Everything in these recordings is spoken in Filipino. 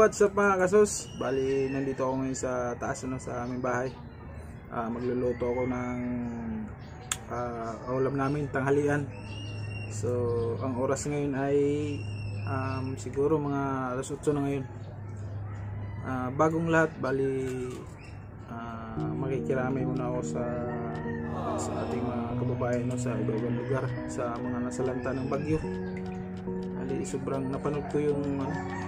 what's up mga kasos? Bali, nandito ako ngayon sa taas sa aming bahay. Magluluto ako ng ulam namin, tanghalian. So, ang oras ngayon ay siguro mga alas 8 na ngayon. Bagong lahat, bali makikiramay muna ako sa ating mga kababayan sa iba-ibang lugar, sa mga nasalanta ng bagyo. Bali, sobrang napanood ko yung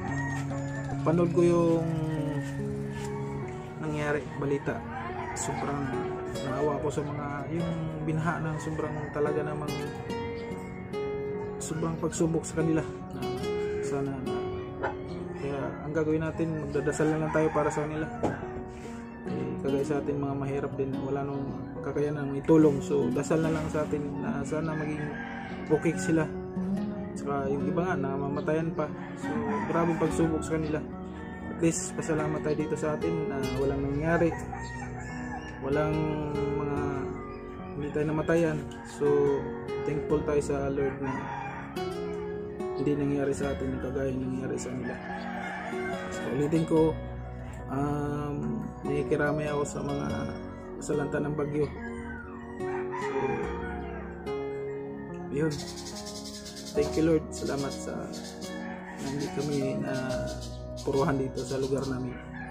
nangyari, balita. Sobrang naawa ko sa mga yung binha na sobrang talaga namang sobrang pagsubok sa kanila. Sana kaya ang gagawin natin, magdadasal na lang tayo para sa kanila. Kagaya sa atin mga mahirap din, wala nung kakayanan itulong, so dasal na lang sa atin na sana maging okay sila. Saka yung iba nga namamatayan pa, so grabe pagsubok sa kanila. At least pasalamat tayo dito sa atin na walang nangyari, walang mga hindi tayo namatayan. So thankful tayo sa Lord na hindi nangyari sa atin yung kagaya nangyari sa kanila. So ulitin ko, nakikiramay ako sa mga kasalanta ng bagyo. So yun, thank you Lord, salamat sa hindi kami na puruhan dito sa lugar namin.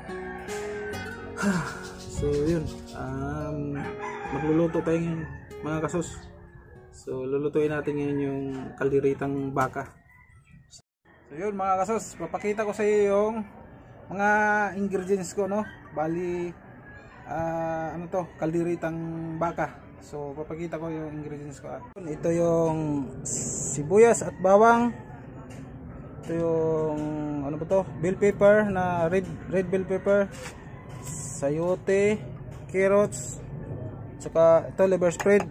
So yun, magluluto tayo ngayon mga kasos. So lulutuin natin ngayon yung kalderitang baka. So yun mga kasos, papakita ko sa iyo yung mga ingredients ko, no? Bali ano to, kalderitang baka. So papakita ko yung ingredients ko. Ito yung sibuyas at bawang. Ito yung ano ba to, bell pepper na red bell pepper, sayote, carrots, saka ito liver spread,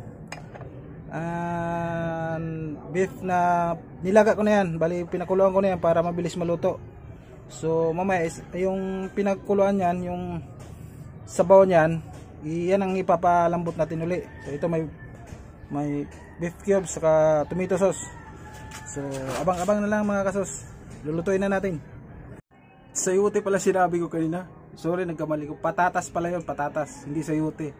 and beef na nilaga ko na yan. Bali pinakuluan ko na yan para mabilis maluto. So mamaya yung pinagkuluan yan, yung sabaw niyan, yan ang ipapalambot natin uli. So ito may beef cubes saka tomato sauce. So abang-abang na lang mga kasos, lulutuin na natin. Sayote pala sinabi ko kanina, sorry nagkamali ko, patatas pala yun, patatas, hindi sayote.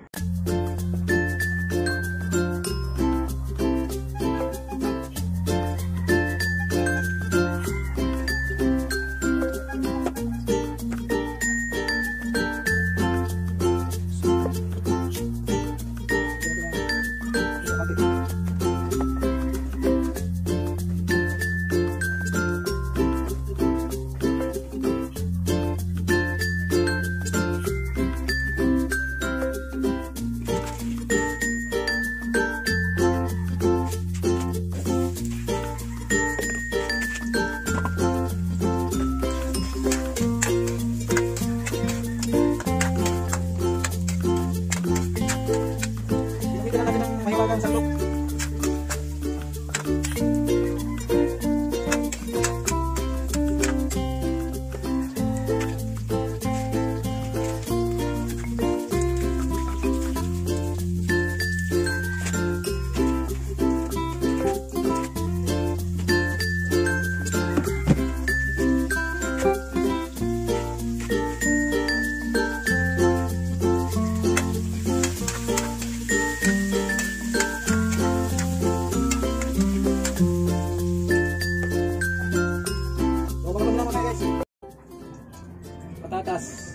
Patatas.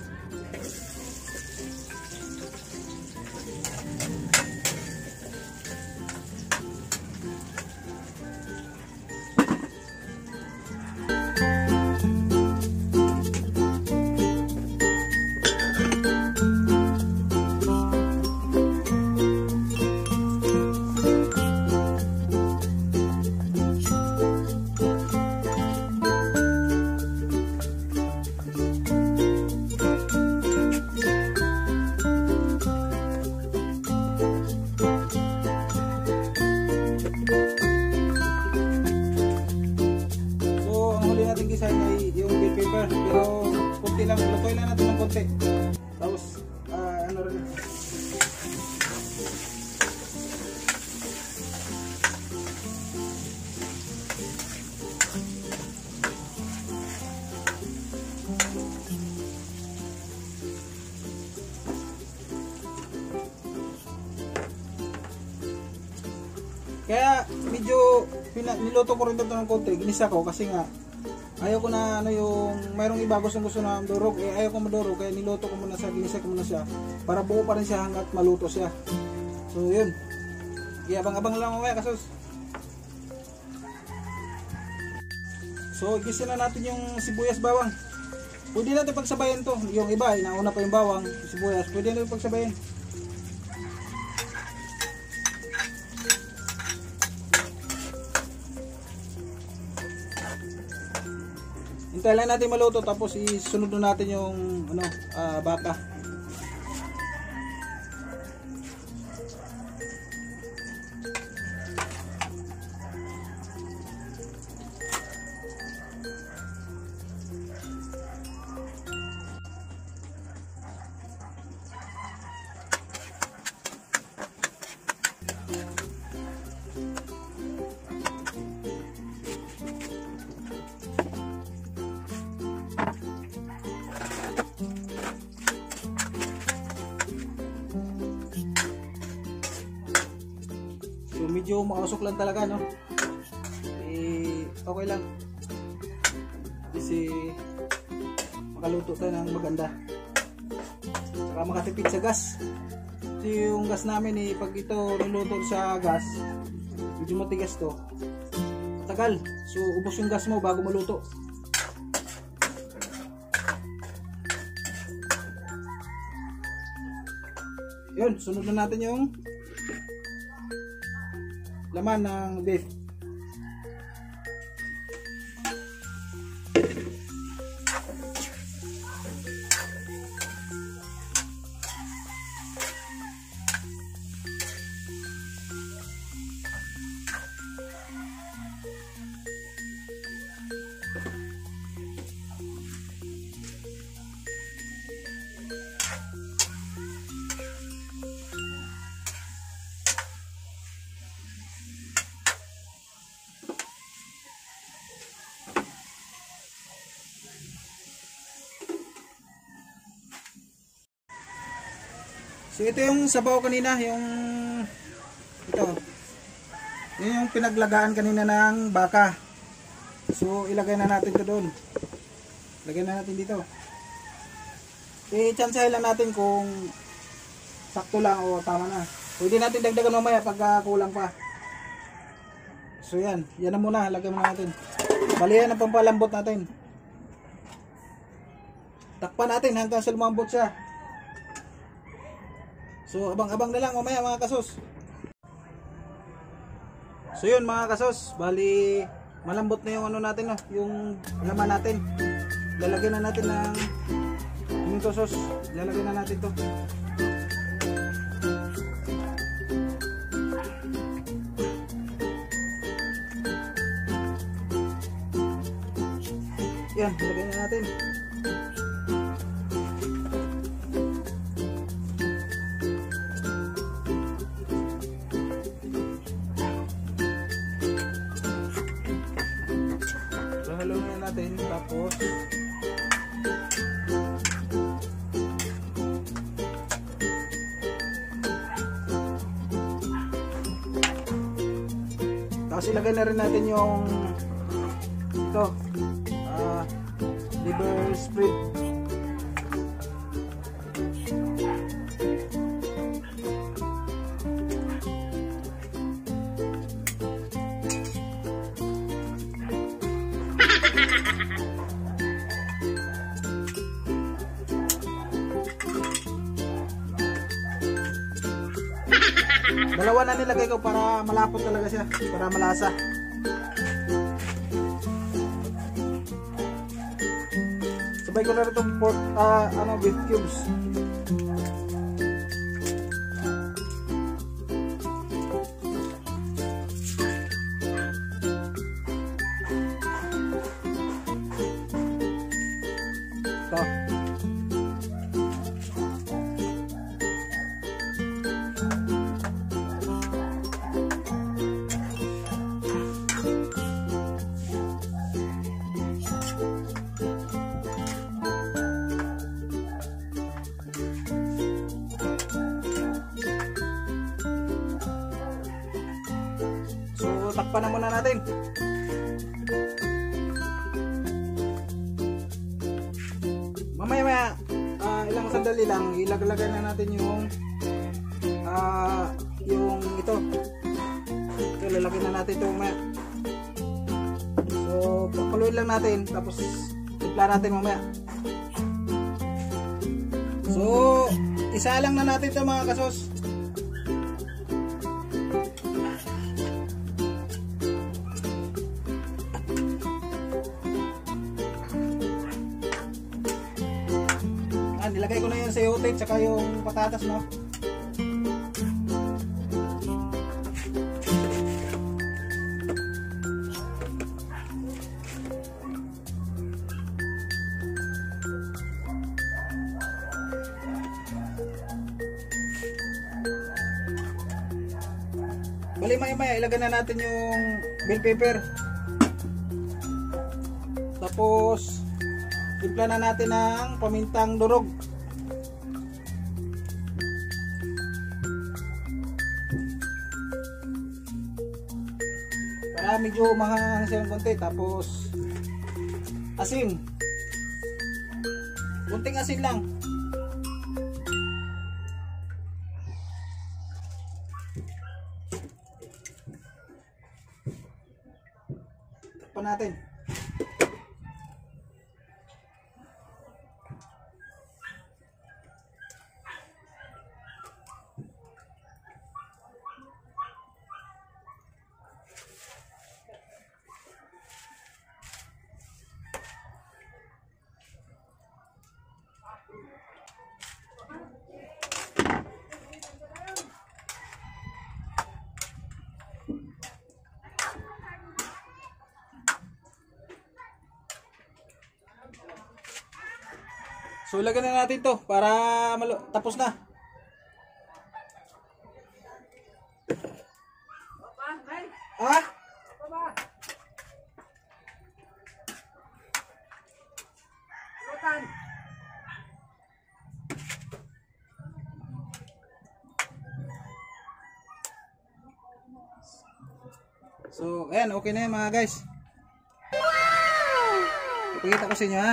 Pero konti lang, lutoy lang natin ng konti. Tapos ano rin, niluto ko rin dito ng konti, ginisa ko kasi nga ayaw ko na ano yung mayroong iba gusto na durog, ayaw ko madurog kaya niluto ko muna siya, ginisa ko muna siya para buo pa rin siya hanggat maluto siya. So yun, abang-abang lang mamaya kasos. So gisa na natin yung sibuyas bawang. Pwede natin pagsabayan to, yung iba nauna pa yung bawang, sibuyas, pwede natin pagsabayan. Hintayin lang natin maluto tapos isunod na natin yung baka. So medyo makausok lang talaga, no? Okay lang. Kasi makaluto tayo ng maganda. Saka makatipid sa gas. Kasi yung gas namin pag ito niluto sa gas, medyo matigas to. Tagal. So ubos yung gas mo bago maluto. Yun, sunod na natin yung laman ng beef. So ito yung sabaw kanina, ito. Yun yung pinaglagaan kanina ng baka. So ilagay na natin ito doon. Lagay na natin dito. I-chancehin lang natin kung sakto lang o tama na. Pwede natin dagdagan mamaya pag kulang pa. So yan na muna, lagay muna natin. Bali yan ang pampalambot natin. Takpan natin hanggang sa lumambot siya. So abang-abang na lang mamaya mga kasos. So yun mga kasos, bali malambot na yung natin, yung laman natin. Lalagyan na natin ng tomato sauce. Lalagyan na natin to. Yan, lalagyan na natin. Haluin na natin tapos ilagay na rin natin yung liver spread. Dalawa na nilagay ko para malapot talaga siya, para malasa. Sabay ko na rin itong pork, beef cubes. Ito. Takpan na muna natin. Mamaya ilang sandali lang ilagay na natin yung ito. Ito lalagyan na natin ito mamaya. So pakuloyin lang natin tapos timpla natin mamaya. So isa lang na natin ito mga kasos. Nilagay ko na yung sayote tsaka yung patatas, no? Bali maya ilagay na natin yung bell pepper. Tapos timpla na natin ng pamintang durog. Para medyo mahang siya ng konti. Tapos asin. Kunting asin lang. Takpan natin. So ilagay na natin to para tapos na. Ah? So ayan, okay na yan mga guys. Ipakita ko sa inyo ha.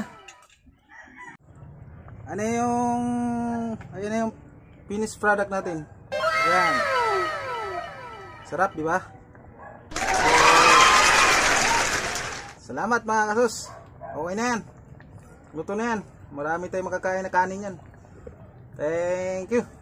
Ano yung ayun na yung finished product natin. Ayan. Sarap, di ba? Salamat mga kasus. Okay na yan. Luto na yan. Marami tayong makakain na kanin yan. Thank you.